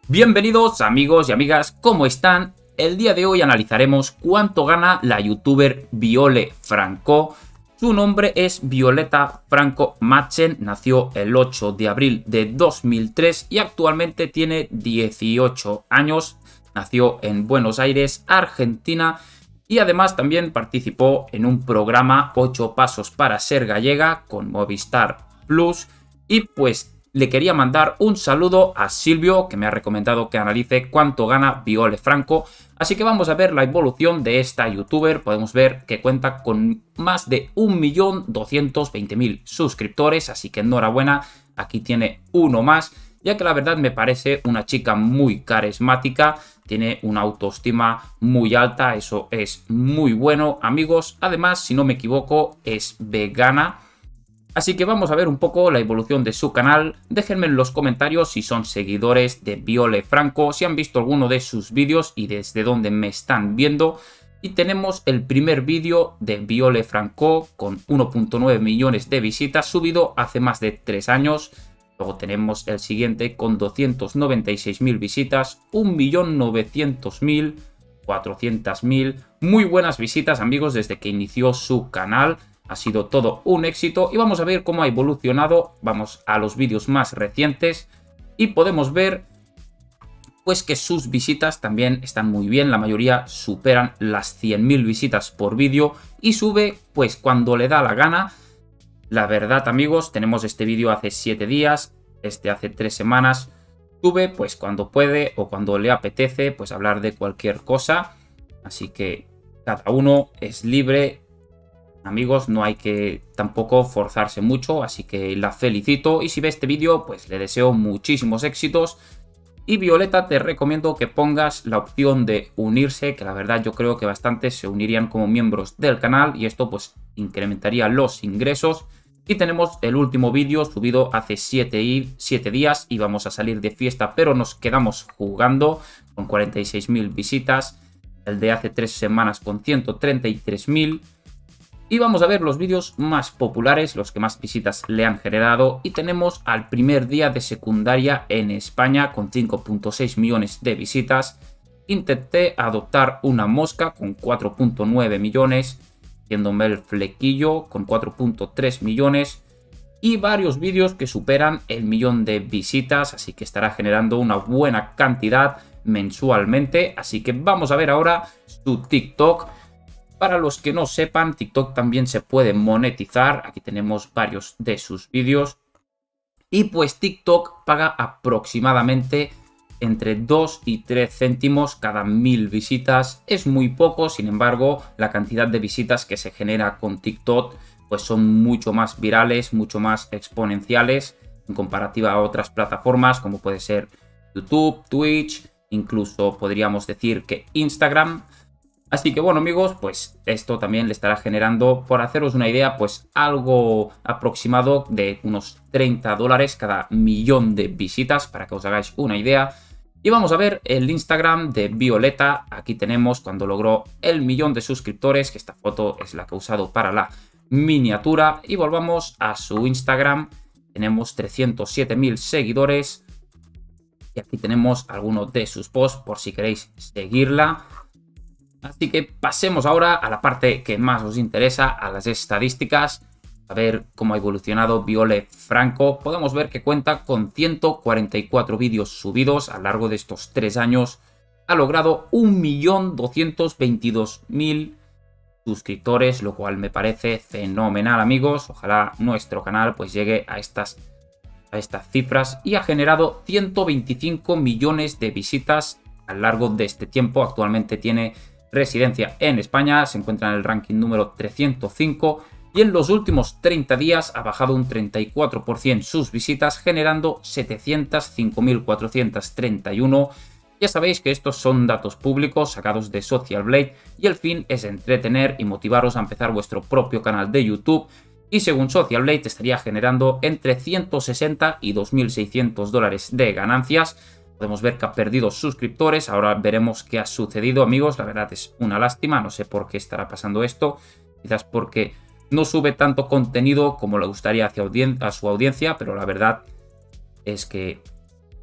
Bienvenidos amigos y amigas, ¿cómo están? El día de hoy analizaremos cuánto gana la youtuber Viole Franco. Su nombre es Violeta Franco Machen, nació el 8 de abril de 2003 y actualmente tiene 18 años. Nació en Buenos Aires, Argentina, y además también participó en un programa 8 pasos para ser gallega con Movistar Plus. Y pues le quería mandar un saludo a Silvio, que me ha recomendado que analice cuánto gana Viole Franco. Así que vamos a ver la evolución de esta youtuber. Podemos ver que cuenta con más de 1.220.000 suscriptores, así que enhorabuena, aquí tiene uno más, ya que la verdad me parece una chica muy carismática, tiene una autoestima muy alta, eso es muy bueno, amigos. Además, si no me equivoco, es vegana. Así que vamos a ver un poco la evolución de su canal. Déjenme en los comentarios si son seguidores de Viole Franco, si han visto alguno de sus vídeos y desde dónde me están viendo. Y tenemos el primer vídeo de Viole Franco con 1.9 millones de visitas, subido hace más de 3 años. Luego tenemos el siguiente con 296.000 visitas, 1.900.000, 400.000. Muy buenas visitas, amigos, desde que inició su canal. Ha sido todo un éxito y vamos a ver cómo ha evolucionado. Vamos a los vídeos más recientes y podemos ver pues que sus visitas también están muy bien. La mayoría superan las 100.000 visitas por vídeo y sube pues cuando le da la gana. La verdad, amigos, tenemos este vídeo hace 7 días, este hace 3 semanas. Sube pues cuando puede o cuando le apetece pues hablar de cualquier cosa. Así que cada uno es libre. Amigos, no hay que tampoco forzarse mucho, así que la felicito y si ve este vídeo, pues le deseo muchísimos éxitos. Y Violeta, te recomiendo que pongas la opción de unirse, que la verdad yo creo que bastantes se unirían como miembros del canal y esto pues incrementaría los ingresos. Y tenemos el último vídeo subido hace 7 días y vamos a salir de fiesta, pero nos quedamos jugando con 46.000 visitas. El de hace 3 semanas con 133.000. Y vamos a ver los vídeos más populares, los que más visitas le han generado. Y tenemos al primer día de secundaria en España con 5.6 millones de visitas. Intenté adoptar una mosca con 4.9 millones. Haciéndome el flequillo con 4.3 millones. Y varios vídeos que superan el millón de visitas. Así que estará generando una buena cantidad mensualmente. Así que vamos a ver ahora su TikTok. Para los que no sepan, TikTok también se puede monetizar. Aquí tenemos varios de sus vídeos. Y pues TikTok paga aproximadamente entre 2 y 3 céntimos cada 1000 visitas. Es muy poco, sin embargo, la cantidad de visitas que se genera con TikTok pues son mucho más virales, mucho más exponenciales en comparativa a otras plataformas como puede ser YouTube, Twitch, incluso podríamos decir que Instagram. Así que bueno, amigos, pues esto también le estará generando, por haceros una idea, pues algo aproximado de unos $30 cada millón de visitas, para que os hagáis una idea. Y vamos a ver el Instagram de Violeta. Aquí tenemos cuando logró el millón de suscriptores, que esta foto es la que he usado para la miniatura. Y volvamos a su Instagram. Tenemos 307.000 seguidores. Y aquí tenemos algunos de sus posts por si queréis seguirla. Así que pasemos ahora a la parte que más os interesa, a las estadísticas. A ver cómo ha evolucionado Viole Franco. Podemos ver que cuenta con 144 vídeos subidos a lo largo de estos 3 años. Ha logrado 1.222.000 suscriptores, lo cual me parece fenomenal, amigos. Ojalá nuestro canal pues llegue a estas cifras. Y ha generado 125 millones de visitas a lo largo de este tiempo. Actualmente tiene residencia en España, se encuentra en el ranking número 305 y en los últimos 30 días ha bajado un 34% sus visitas, generando 705.431. Ya sabéis que estos son datos públicos sacados de Social Blade y el fin es entretener y motivaros a empezar vuestro propio canal de YouTube. Y según Social Blade estaría generando entre 160 y 2.600 dólares de ganancias. Podemos ver que ha perdido suscriptores. Ahora veremos qué ha sucedido, amigos. La verdad es una lástima. No sé por qué estará pasando esto. Quizás porque no sube tanto contenido como le gustaría a su audiencia. Pero la verdad es que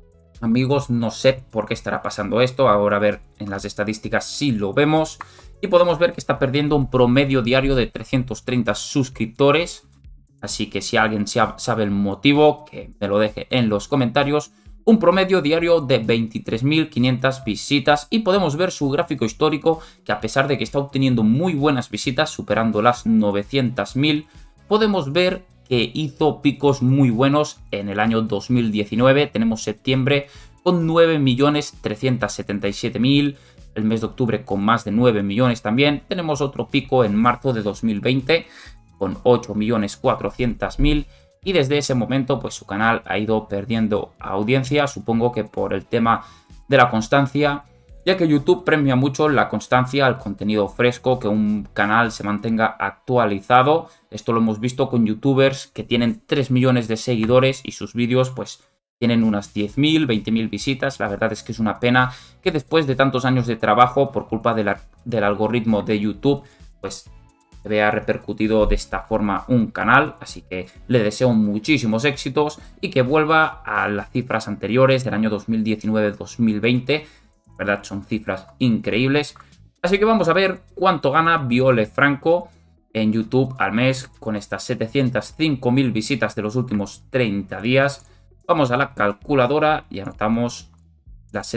Amigos, no sé por qué estará pasando esto. Ahora a ver en las estadísticas si lo vemos. Y podemos ver que está perdiendo un promedio diario de 330 suscriptores. Así que si alguien sabe el motivo, que me lo deje en los comentarios. Un promedio diario de 23.500 visitas. Y podemos ver su gráfico histórico, que a pesar de que está obteniendo muy buenas visitas, superando las 900.000, podemos ver que hizo picos muy buenos en el año 2019. Tenemos septiembre con 9.377.000. El mes de octubre con más de 9 millones también. Tenemos otro pico en marzo de 2020 con 8.400.000. Y desde ese momento pues su canal ha ido perdiendo audiencia. Supongo que por el tema de la constancia, ya que YouTube premia mucho la constancia, el contenido fresco, que un canal se mantenga actualizado. Esto lo hemos visto con youtubers que tienen 3 millones de seguidores y sus vídeos pues tienen unas 10.000, 20.000 visitas. La verdad es que es una pena que después de tantos años de trabajo, por culpa del algoritmo de YouTube, pues se vea repercutido de esta forma un canal. Así que le deseo muchísimos éxitos y que vuelva a las cifras anteriores del año 2019-2020. ¿Verdad? Son cifras increíbles. Así que vamos a ver cuánto gana Viole Franco en YouTube al mes con estas 705.000 visitas de los últimos 30 días. Vamos a la calculadora y anotamos las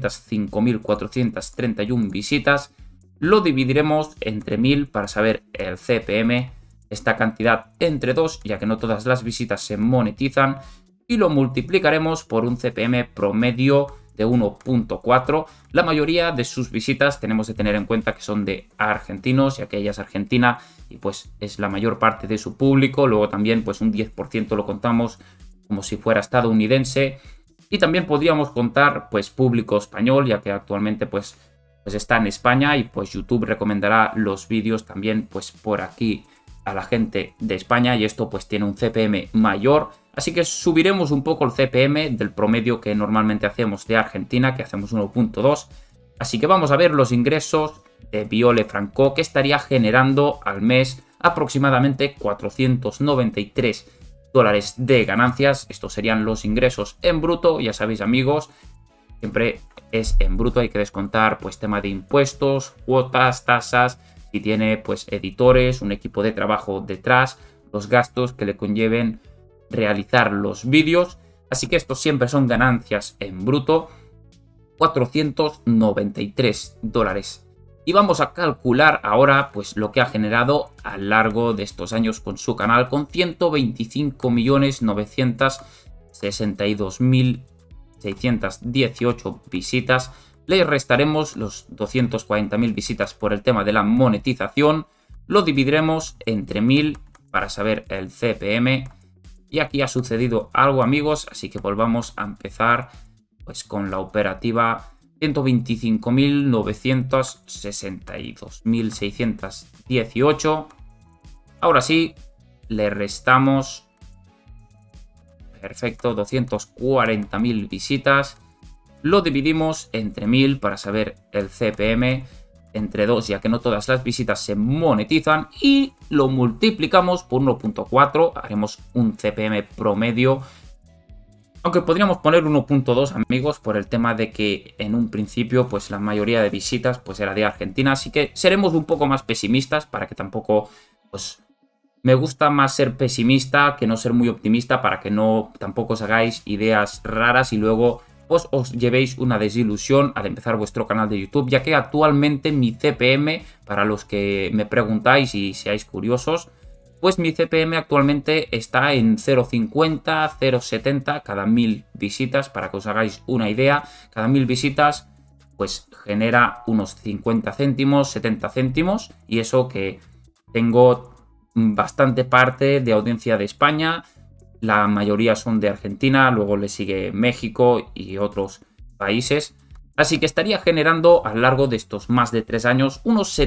705.431 visitas. Lo dividiremos entre 1000 para saber el CPM. Esta cantidad entre 2, ya que no todas las visitas se monetizan. Y lo multiplicaremos por un CPM promedio de 1.4. La mayoría de sus visitas tenemos que tener en cuenta que son de argentinos, ya que ella es argentina y pues es la mayor parte de su público. Luego también pues un 10% lo contamos como si fuera estadounidense. Y también podríamos contar pues público español, ya que actualmente pues está en España y pues YouTube recomendará los vídeos también pues por aquí a la gente de España, y esto pues tiene un CPM mayor. Así que subiremos un poco el CPM del promedio que normalmente hacemos de Argentina, que hacemos 1.2. Así que vamos a ver los ingresos de Viole Franco, que estaría generando al mes aproximadamente 493 dólares de ganancias. Estos serían los ingresos en bruto. Ya sabéis, amigos, siempre es en bruto, hay que descontar pues tema de impuestos, cuotas, tasas, si tiene pues editores, un equipo de trabajo detrás, los gastos que le conlleven realizar los vídeos. Así que estos siempre son ganancias en bruto, 493 dólares. Y vamos a calcular ahora pues lo que ha generado a lo largo de estos años con su canal, con 125.962.618 visitas. Le restaremos los 240.000 visitas por el tema de la monetización. Lo dividiremos entre 1000 para saber el CPM. Y aquí ha sucedido algo, amigos, así que volvamos a empezar pues con la operativa. 125.962.618. Ahora sí, le restamos. Perfecto, 240.000 visitas. Lo dividimos entre 1000 para saber el CPM, entre 2, ya que no todas las visitas se monetizan, y lo multiplicamos por 1.4. Haremos un CPM promedio. Aunque podríamos poner 1.2, amigos, por el tema de que en un principio pues la mayoría de visitas pues era de Argentina. Así que seremos un poco más pesimistas para que tampoco pues... Me gusta más ser pesimista que no ser muy optimista, para que no tampoco os hagáis ideas raras y luego pues os llevéis una desilusión al empezar vuestro canal de YouTube, ya que actualmente mi CPM, para los que me preguntáis y seáis curiosos, pues mi CPM actualmente está en 0.50, 0.70 cada 1000 visitas. Para que os hagáis una idea, cada 1000 visitas pues genera unos 50 céntimos, 70 céntimos, y eso que tengo bastante parte de audiencia de España. La mayoría son de Argentina, luego le sigue México y otros países. Así que estaría generando a lo largo de estos más de 3 años unos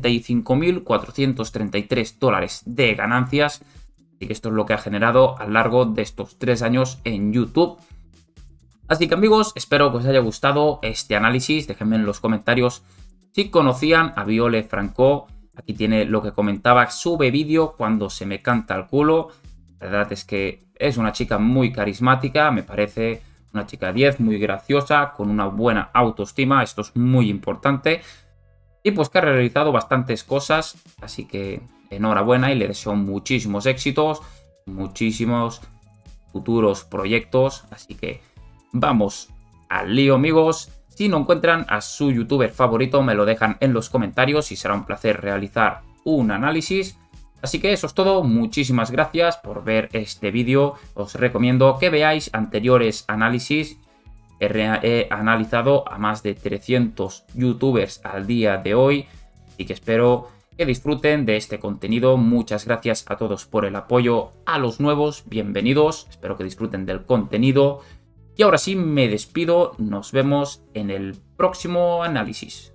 75.433 dólares de ganancias. Así que esto es lo que ha generado a lo largo de estos 3 años en YouTube. Así que, amigos, espero que os haya gustado este análisis. Déjenme en los comentarios si conocían a Viole Franco. Aquí tiene lo que comentaba, sube vídeo cuando se me canta el culo. La verdad es que es una chica muy carismática, me parece una chica 10, muy graciosa, con una buena autoestima, esto es muy importante. Y pues que ha realizado bastantes cosas, así que enhorabuena y le deseo muchísimos éxitos, muchísimos futuros proyectos, así que vamos al lío, amigos. Si no encuentran a su youtuber favorito, me lo dejan en los comentarios y será un placer realizar un análisis. Así que eso es todo, muchísimas gracias por ver este vídeo, os recomiendo que veáis anteriores análisis. He analizado a más de 300 youtubers al día de hoy, así que espero que disfruten de este contenido. Muchas gracias a todos por el apoyo, a los nuevos, bienvenidos, espero que disfruten del contenido. Y ahora sí me despido, nos vemos en el próximo análisis.